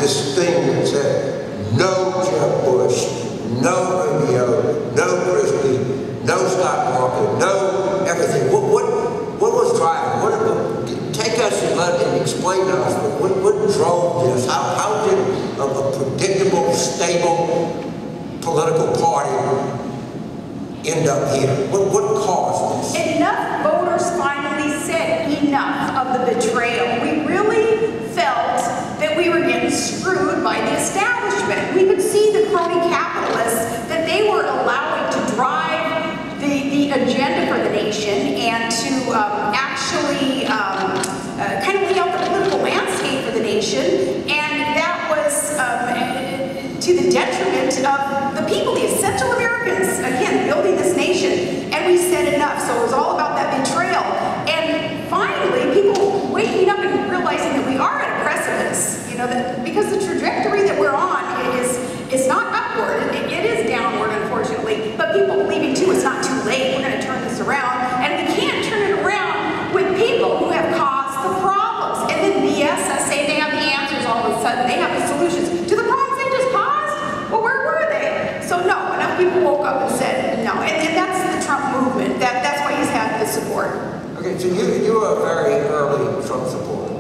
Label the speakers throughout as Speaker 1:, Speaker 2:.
Speaker 1: this thing that said, no Jeb Bush, no Rubio, no Christie, no Scott Walker, no everything. What was driving? Take us and explain to us what drove this. How did a predictable, stable political party end up here? What caused this?
Speaker 2: Enough voters finally said enough of the betrayal. We really felt that we were getting screwed by the establishment. We could see the crony capitalists, that they were allowing to drive the agenda for the nation and to actually kind of lay out the political landscape for the nation. And that was to the detriment of the people, the essential Americans, again, building this nation. And we said enough. So it was all about that betrayal. And finally, people waking up and realizing that we are at a precipice, you know, that because the trajectory that we're on is not upward, it is downward, unfortunately. But people believing too, it's not too late, we're going to turn this around. And we can't turn it around with people who have caused the problems. And then BS us saying they have the answers all of a sudden, they have the solutions to the problems they just caused. Well, where were they? So no, enough people woke up and said no. And that's the Trump movement. That's why he's had the support.
Speaker 1: Okay, so you were a very early Trump supporter.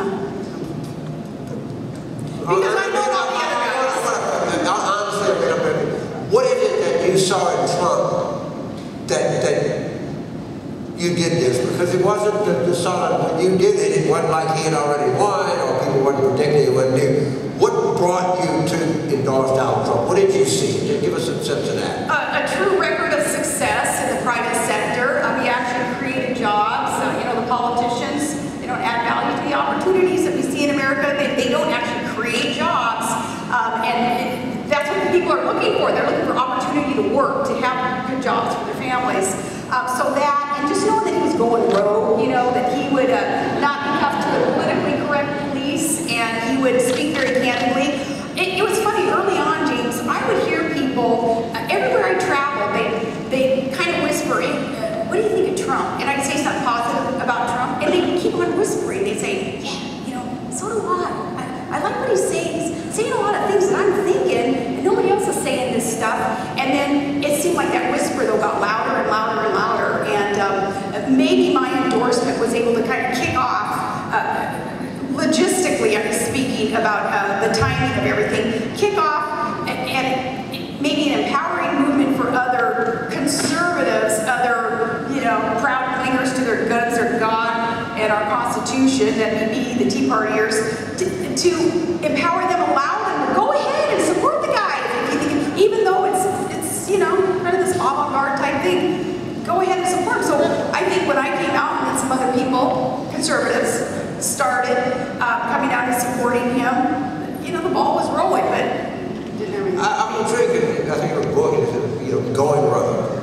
Speaker 2: Because I know all the other guys.
Speaker 1: Honestly, what is it that you saw in Trump that you did this? Because it wasn't the solid, when you did it, it wasn't like he had already won, or people weren't predicting it wasn't new. What brought you to endorse Donald Trump? What did you see? Give us a sense of that.
Speaker 2: A true record of success in the private sector. He actually created jobs. You know, the politicians, they don't add value to the opportunities that we see in America. They don't actually create jobs. And that's what people are looking for. They're looking for opportunity to work, to have good jobs for their families. So that, and just knowing that he was going rogue, you know, that he would not be cuffed to the politically correct police, and he would speak very candidly. It was funny, early on, James, I would hear people, everywhere I traveled, they kind of whisper, what do you think of Trump? And I'd say something positive about Trump, and they'd keep on whispering. They'd say, yeah, you know, so do I. I like what he's saying. He's saying a lot of things that I'm thinking, and nobody else is saying this stuff. And then it seemed like that whisper, though, got louder and louder and louder. And maybe my endorsement was able to kind of kick off, logistically, I'm speaking about the timing of everything, kick off and maybe an empowering movement for other conservatives, other, you know, proud clingers to their guns, their God, and our Constitution, that may be the Tea Partiers, to empower them, allow them to go ahead and support the guy. Even though it's you know, kind of this avant-garde type thing, go ahead and support him. So I think when I came out and some other people, conservatives, started coming out and supporting him, you know, the ball was rolling, but didn't have anything.
Speaker 1: I'm intrigued. I think your book is, you know, going rogue.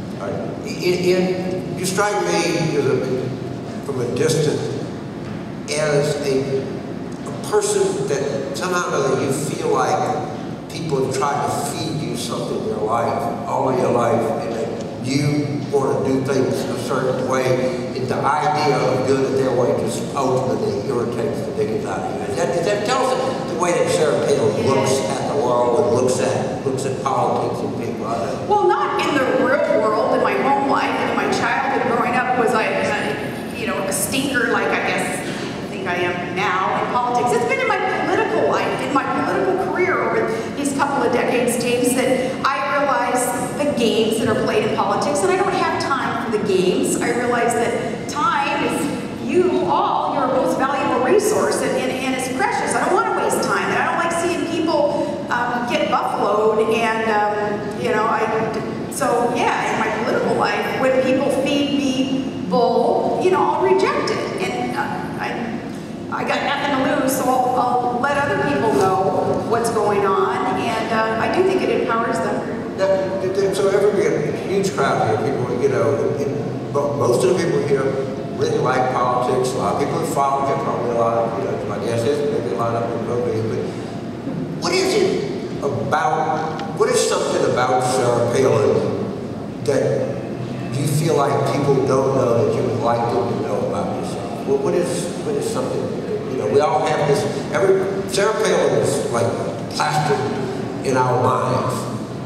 Speaker 1: You strike me from a distance as a person that somehow or other you feel like people have tried to feed you something in your life, all of your life, and that you want to do things a certain way, and the idea of doing it their way just ultimately irritates the dickens out of you. Is that tell us the way that Sarah Palin looks at the world and looks at politics and people?
Speaker 2: Well, not in the real world. In my home life and in my childhood growing up, was I, you know, a stinker like I think I am now in politics. It's been in my political life, in my political career over these couple of decades, James, that I realize the games that are played in politics, and I don't have time for the games. I realize that time is your most valuable resource, and it's precious. I don't want to waste time, and I don't like seeing people get buffaloed, and you know, so yeah, in my political life, when people feed me bull, you know, I'll reject it, and I got nothing to lose, so I'll let other people know what's going on, and I do think it empowers them.
Speaker 1: So every we get a huge crowd here, people, you know, most of the people here really like politics. A lot of people who follow it, probably a lot of, you know, my guess is maybe a lot of them vote for you. But what is it about? What is something about Sarah Palin that you feel like people don't know that you would like them to know about yourself? What is something, you know, know, we all have this, Sarah Palin is like plastered in our minds.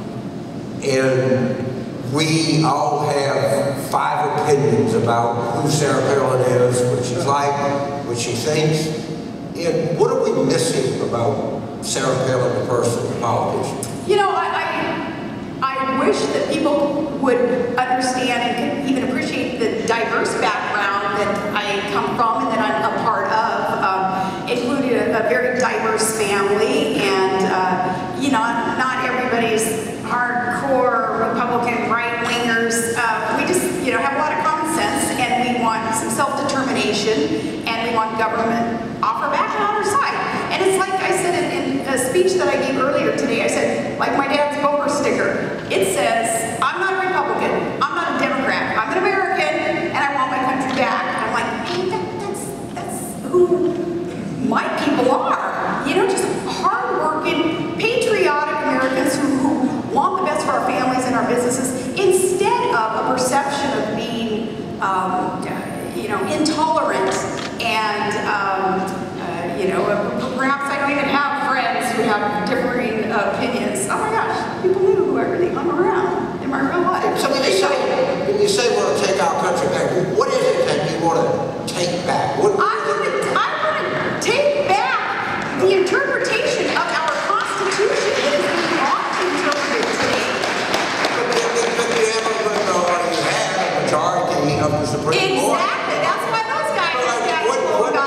Speaker 1: And we all have 5 opinions about who Sarah Palin is, what she's like, what she thinks. And what are we missing about Sarah Palin, the person, the politician?
Speaker 2: You know, I wish that people would understand and could even appreciate the diverse background that I come from and that I'm a part of, including a very diverse family, and you know, not everybody's hardcore Republican right-wingers. We just, you know, have a lot of common sense, and we want some self-determination, and we want government off our back and on our side. And it's like I said in a speech that I gave earlier today, I said, like my dad's bumper sticker, it says, I'm not a Republican, I'm not a Democrat, I'm an American, and I want my country back. And I'm like, hey, that's who my people are. You know, just hardworking, patriotic Americans who want the best for our families and our businesses, instead of a perception of being, you know, intolerant and, you know, perhaps I don't even have friends who have differing opinions. Oh my gosh, people knew who I really hung around in my real life.
Speaker 1: So when you say we want to take our country back, what is it that you want to take back?
Speaker 2: I want to take back the interpretation of our Constitution that is being wrongly interpreted today.
Speaker 1: But you have a majority of the Supreme Court.
Speaker 2: Exactly. That's why those guys gotta go.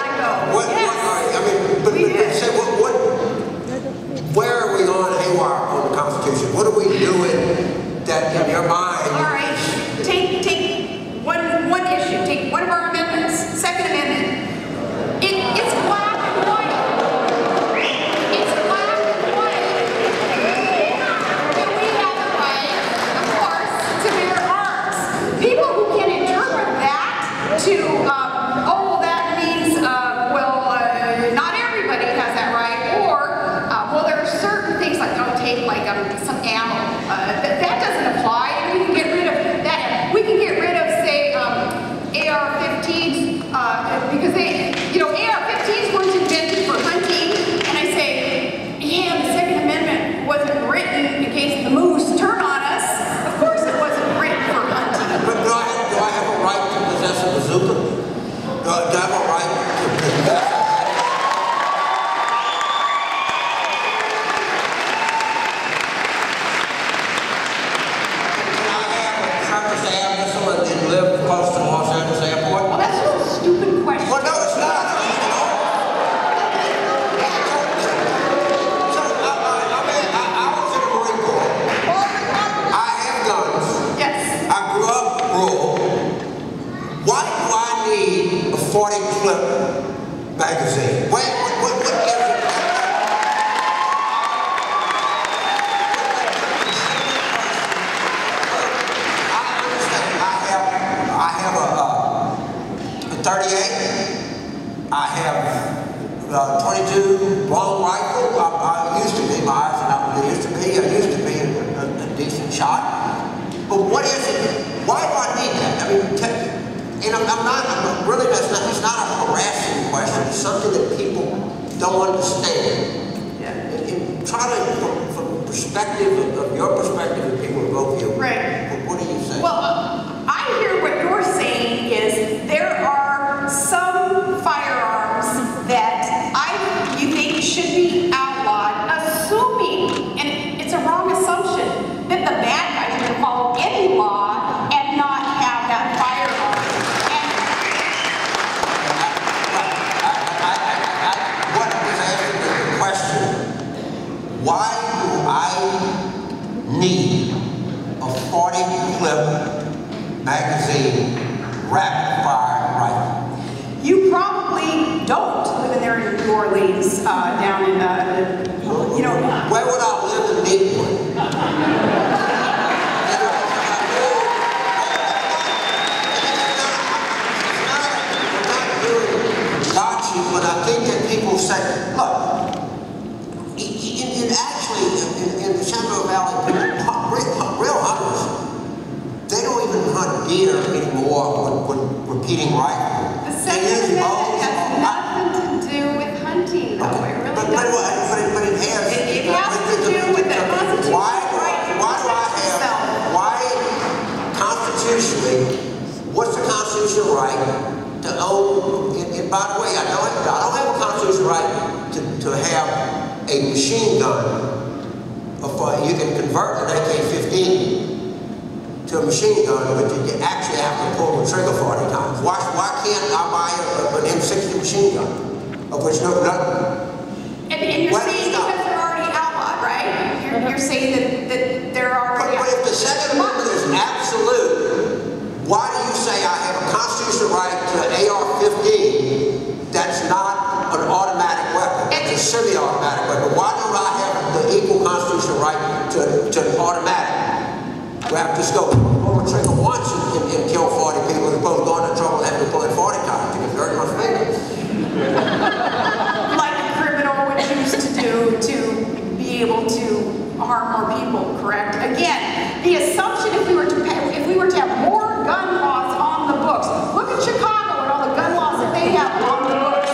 Speaker 1: Where are we going haywire on the Constitution? What are we doing that in your mind?
Speaker 2: All right, take one issue. Take one of our amendments, Second Amendment. It's black and white. It's black and white. And we have the right, of course, to bear arms. People who can interpret that to, oh, well, that means, not everybody has that right, or, well, there are certain things like, don't take like some ammo. That doesn't apply, and we can get rid of that. We can get rid of, say, AR-15s, because they, you know, AR-15s weren't invented for hunting, and I say, yeah, the Second Amendment wasn't written in case the moose turn on us. Of course it wasn't written for hunting.
Speaker 1: But do I have a right to possess a bazooka? Do I have a right to possess?
Speaker 2: Well, that's a stupid question.
Speaker 1: Well, no, it's not. So, I was in the Marine Corps. I have guns.
Speaker 2: Yes.
Speaker 1: I grew up rural. Why do I need a 40 clip magazine? What gives it? I understand. I have a 38. I have 22 long rifle. I used to be, my eyes are not what they used to be. I used to be a decent shot. But what is it? Why do I need that? I mean, and I'm really, it's not a harassing question. It's something that people don't understand.
Speaker 2: Yeah.
Speaker 1: And try to, from the perspective of your perspective, and people who vote for you.
Speaker 2: Right.
Speaker 1: What do you say?
Speaker 2: Well, I hear what you're saying is there are some firearms that you think should be outlawed, assuming, and it's a wrong assumption, that the bad guys are going to follow any law and not have that firearm.
Speaker 1: What is asking the question? Why do I need a 40 clip magazine rapid fire rifle?
Speaker 2: You probably don't live in there in New Orleans, down in, you know.
Speaker 1: Where would I live and need one? But I think that people say, look, in the Shenandoah Valley, real hunters, they don't even hunt deer anymore with repeating rifles.
Speaker 2: The Second Amendment has nothing to do with
Speaker 1: constitutional right to own, and by the way, I don't have a constitutional right to have a machine gun. You can convert an AK-15 to a machine gun, but you actually have to pull the trigger 40 times. Why can't I buy an M60 machine gun? Of which no.
Speaker 2: And you're saying because they're already outlawed, right? You're saying that they're already
Speaker 1: But if the Second Amendment is absolute, why do you say I have a constitutional right to an AR-15 that's not an automatic weapon? It's a semi-automatic weapon. Why don't I have the equal constitutional right to an automatic? We have to just go pull the trigger once and kill 40 people as opposed to going to trouble and having to pull it 40 times to get hurt my fingers.
Speaker 2: like a criminal would choose to do to be able to harm more people, correct? Again, the assumption if we were to have more gun laws on the books, look at Chicago and all the gun laws that they have on the books.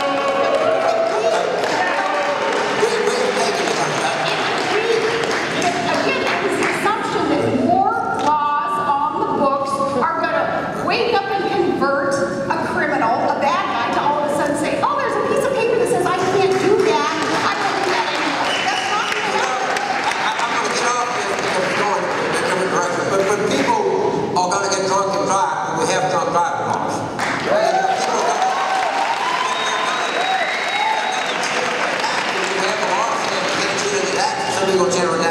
Speaker 2: Again, it was the assumption that more laws on the books are going to wake up and convert a criminal, a bad guy, to all of a sudden say, oh, there's a piece of paper that says I can't do that. I don't do that anymore. That's not going to happen.
Speaker 1: I'm going to get off this because we're going in a different direction. But people are going to get drunk and drive when we have drunk driving laws. Somebody's going to generate